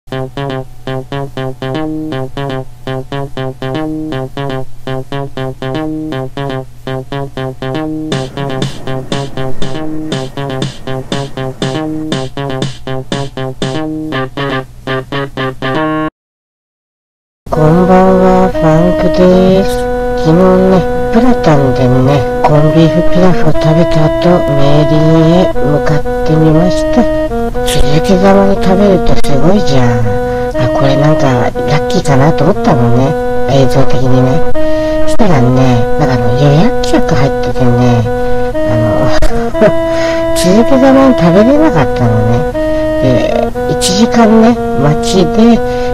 こんばんは、ファンクです。昨日ね、プラタンでね、コンビーフピラフを食べた後、メーリーへ向かってみました。続けざまに食べるとすごいじゃん。これなんかラッキーかなと思ったのね、映像的にね。したらね、予約客入っててね、続けざまに食べれなかったのね。で、1時間ね、待ちで、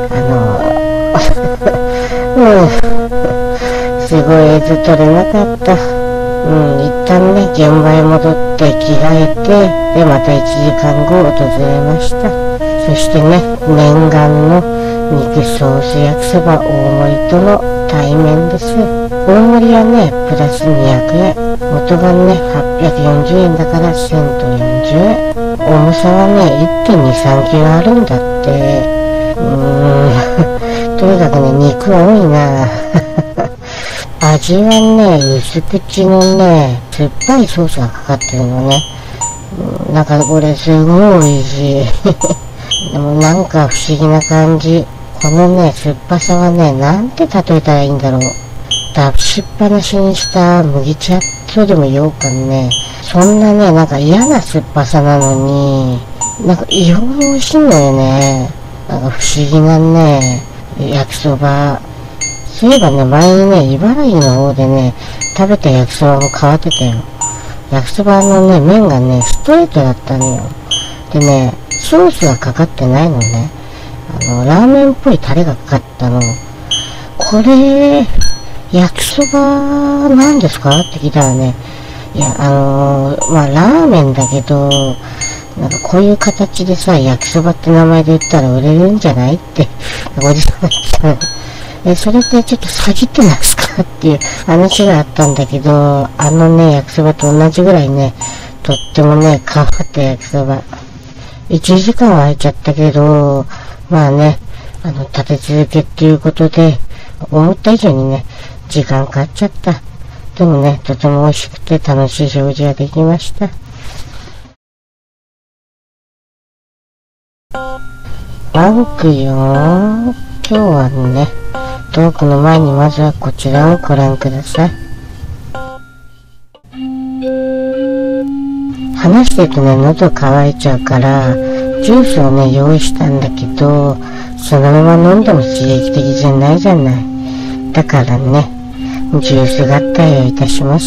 すごい絵図撮れなかった。一旦ね、現場へ戻って着替えて、で、また1時間後訪れました。そしてね、念願の肉ソース焼きそば大盛りとの対面です。大盛りはね、プラス200円。元がね、840円だから1040円。重さはね、1.23 キロあるんだって。とにかくね、肉は多いな味はね、薄口のね、酸っぱいソースがかかってるのね。なんかこれすごい美味しい。でもなんか不思議な感じ。このね、酸っぱさはね、なんて例えたらいいんだろう。出しっぱなしにした麦茶とでも言おうかね。そんなね、なんか嫌な酸っぱさなのに、なんか異様に美味しいのよね。なんか不思議なね、焼きそば。そういえばね、前にね、茨城の方でね、食べた焼きそばも変わってたよ。焼きそばのね、麺がね、ストレートだったのよ。でね、ソースがかかってないのね。ラーメンっぽいタレがかかったの。これ、焼きそばなんですかって聞いたらね、いや、ラーメンだけど、なんかこういう形でさ、焼きそばって名前で言ったら売れるんじゃないって、おじさんが言ってた。それってちょっと詐欺ってますかっていう話があったんだけど、ね、焼きそばと同じぐらいね、とってもね、変わった焼きそば。1時間は空いちゃったけど、まあね、立て続けっていうことで、思った以上にね、時間かかっちゃった。でもね、とても美味しくて楽しい食事ができました。ワンクよー。今日はね、トークの前にまずはこちらをご覧ください。話してるとね、喉乾いちゃうから、ジュースをね、用意したんだけど、そのまま飲んでも刺激的じゃないじゃない。だからね、ジュース合体をいたします。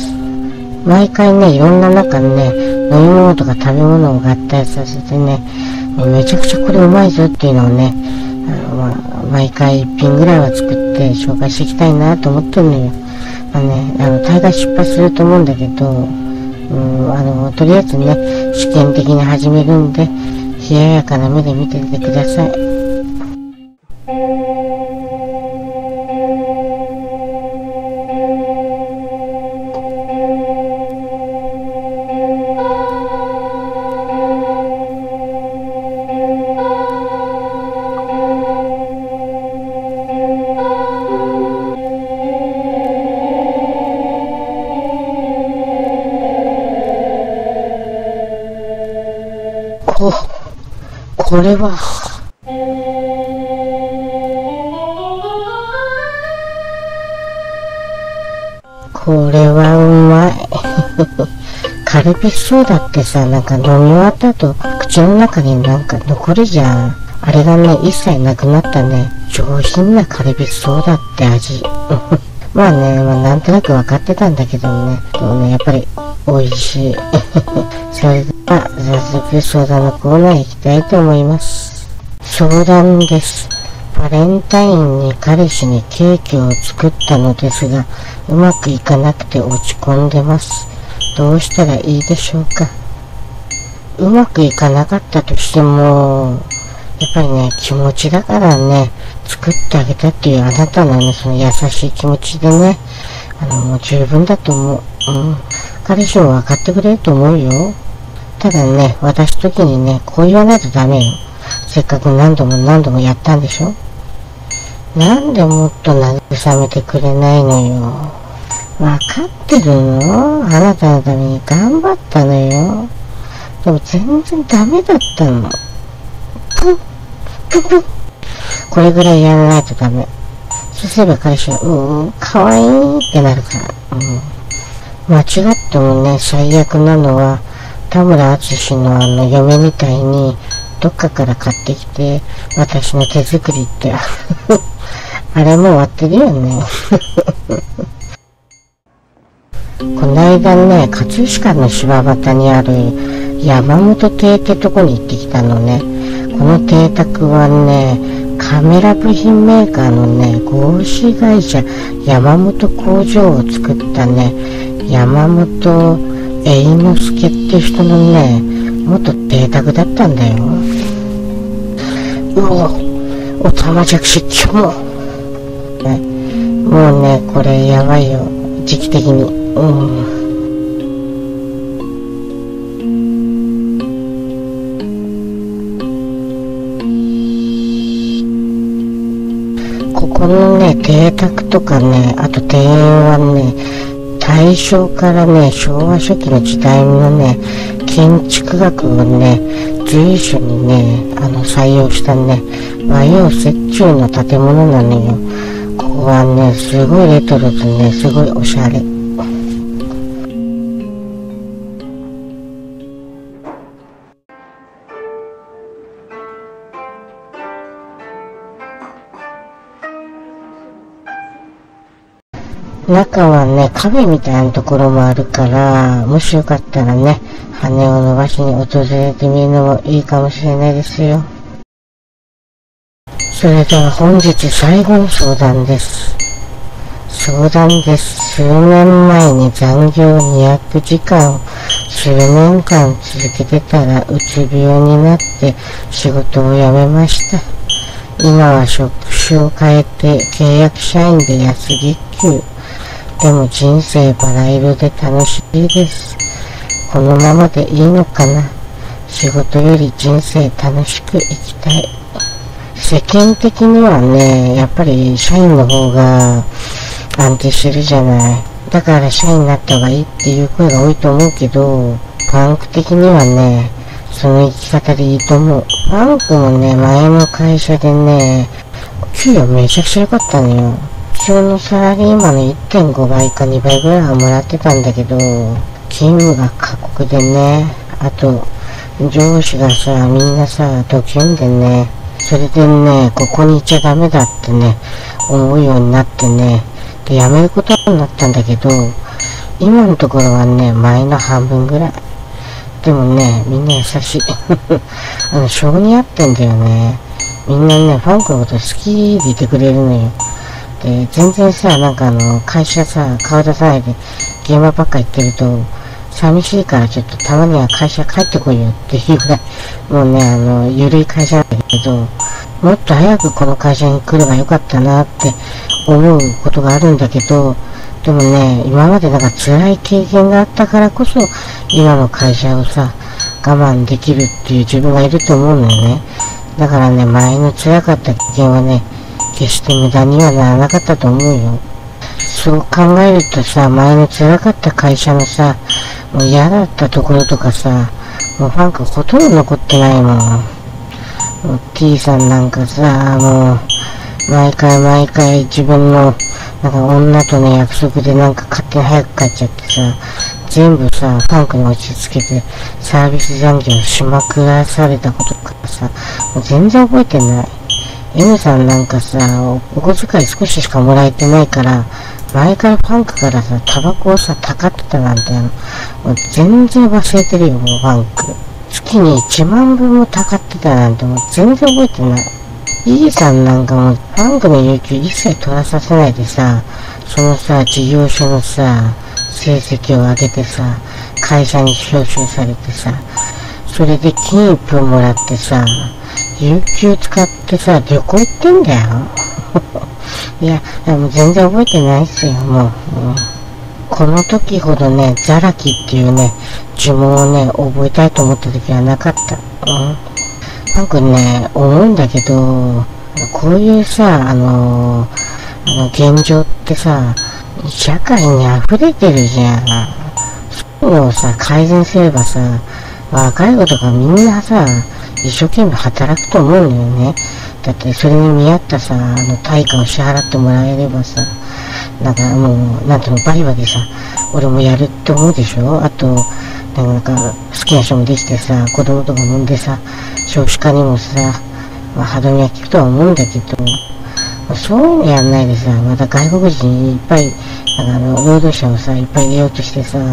毎回ね、いろんな中にね、飲み物とか食べ物を合体させてね、もうめちゃくちゃこれうまいぞっていうのをね、毎回一品ぐらいは作って紹介していきたいなと思ってるのよ。大概失敗すると思うんだけど、とりあえずね、試験的に始めるんで、冷ややかな目で見ててください。これはうまいカルピスソーダってさ、なんか飲み終わった後口の中になんか残るじゃん。あれがね、一切なくなったね、上品なカルピスソーダって味まあね、なんとなく分かってたんだけどね、でもね、やっぱり美味しいそれでは早速相談のコーナー行きたいと思います。相談です。バレンタインに彼氏にケーキを作ったのですが、うまくいかなくて落ち込んでます。どうしたらいいでしょうか。うまくいかなかったとしても、やっぱりね、気持ちだからね、作ってあげたっていうあなたのね、その優しい気持ちでね、もう十分だと思う。彼氏も分かってくれると思うよ。ただね、渡すときにね、こう言わないとダメよ。 せっかく何度も何度もやったんでしょ。なんでもっと慰めてくれないのよ。わかってるの？あなたのために頑張ったのよ。でも全然ダメだったの。これぐらいやらないとダメ。そうすれば彼氏は、かわいいってなるから。間違ってもね、最悪なのは、田村淳の嫁みたいに、どっかから買ってきて、私の手作りって。あれもう終わってるよね。この間ね、葛飾の柴又にある山本邸ってとこに行ってきたのね。この邸宅はね、カメラ部品メーカーのね、合資会社山本工場を作ったね、山本栄之助って人のね、元邸宅だったんだよ。おたまじゃくし今日もうね、これやばいよ、時期的に。ここのね、邸宅とかね、あと庭園はね、大正からね、昭和初期の時代のね、建築学をね、随所にね、採用したね、和洋折衷の建物なのよ。ここはね、すごいレトロでね、すごいおしゃれ。中はね、カフェみたいなところもあるから、もしよかったらね、羽を伸ばしに訪れてみるのもいいかもしれないですよ。それでは本日最後の相談です。数年前に残業200時間を数年間続けてたらうつ病になって仕事を辞めました。今は職種を変えて契約社員で安月給。でも人生バラ色で楽しいです。このままでいいのかな。仕事より人生楽しく生きたい。世間的にはね、やっぱり社員の方が安定してるじゃない。だから社員になった方がいいっていう声が多いと思うけど、パンク的にはね、その生き方でいいと思う。パンクもね、前の会社でね、給与めちゃくちゃ良かったのよ。普通のサラリーマンの 1.5 倍か2倍ぐらいはもらってたんだけど、勤務が過酷でね、あと、上司がさ、みんなさ、ドキュンでね、それでね、ここにいちゃダメだってね、思うようになってね、で、辞めることになったんだけど、今のところはね、前の半分ぐらい。でもね、みんな優しい。性に合ってんだよね。みんなね、ファンクのこと好きでいてくれるのよ。で、全然さ、なんか会社さ、顔出さないで、現場ばっか行ってると、寂しいからちょっとたまには会社帰ってこいよっていうぐらい、もうね、ゆるい会社なんだけど、もっと早くこの会社に来ればよかったなって思うことがあるんだけど、でもね、今までなんか辛い経験があったからこそ、今の会社をさ、我慢できるっていう自分がいると思うのよね。だからね、前の辛かった経験はね、決して無駄にはならなかったと思うよ。そう考えるとさ、前の辛かった会社のさ、もう嫌だったところとかさ、もうファンクほとんど残ってないもん。もう T さんなんかさ、もう、毎回自分の、なんか女とね、約束でなんか勝手に早く帰っちゃってさ、全部さ、ファンクに落ち着けて、サービス残業しまくらされたこととかさ、もう全然覚えてない。M さんなんかさ、お小遣い少ししかもらえてないから、毎回ファンクからさ、タバコをさ、たかってたなんてもう全然忘れてるよ、もうファンク。月に1万分もたかってたなんてもう全然覚えてない。E さんなんかもファンクの有給一切取らさせないでさ、そのさ、事業所のさ、成績を上げてさ、会社に表彰されてさ、それで金一封もらってさ、有給使ってさ、旅行行ってんだよ。いや、もう全然覚えてないっすよ、もう。この時ほどね、ザラキっていうね、呪文をね、覚えたいと思った時はなかった。 なんかね、思うんだけど、こういうさ、現状ってさ、社会に溢れてるじゃん。そういうのをさ、改善すればさ、若い子とかみんなさ、一生懸命働くと思うんだよね。だってそれに見合ったさ、対価を支払ってもらえればさ、なんかもう、なんていうの、バリバリさ、俺もやるって思うでしょ。あと、なんか好きな人もできてさ、子供とか産んでさ、少子化にもさ、歯止めは効くとは思うんだけど、そういうのやんないでさ、また外国人いっぱい、労働者をさ、いっぱい入れようとしてさ、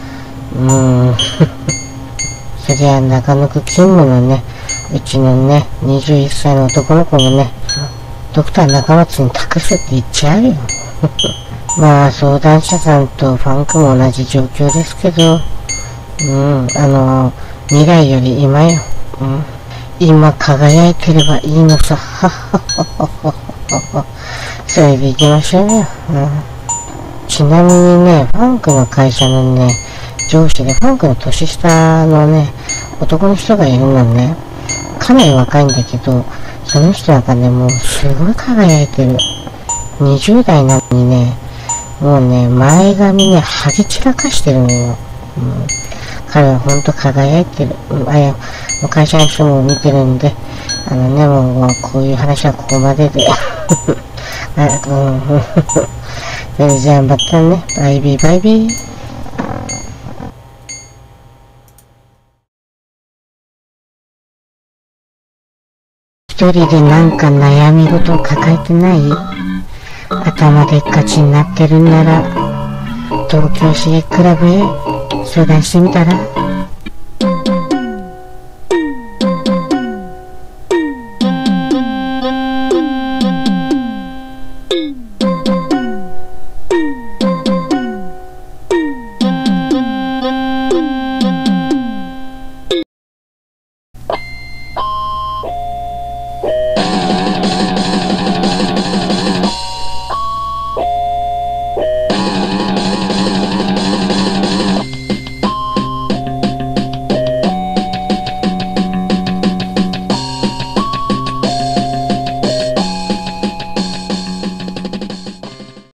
そりゃ中野区勤務のね、うちのね、21歳の男の子もね、ドクター中松に託すって言っちゃうよ。まあ、相談者さんとファンクも同じ状況ですけど、未来より今よ。今輝いてればいいのさ。それで行きましょうよ。ちなみにね、ファンクの会社のね、上司でファンクの年下のね、男の人がいるのね。かなり若いんだけど、その人なんかね、もうすごい輝いてる。20代なのにね、もうね、前髪ね、剥ぎ散らかしてるのよ。彼はほんと輝いてる。もう会社の人も見てるんで、もうこういう話はここまでで。それじゃあまたね、バイビーバイビー。一人でなんか悩み事を抱えてない？頭でっかちになってるんなら、東京刺激クラブへ相談してみたら？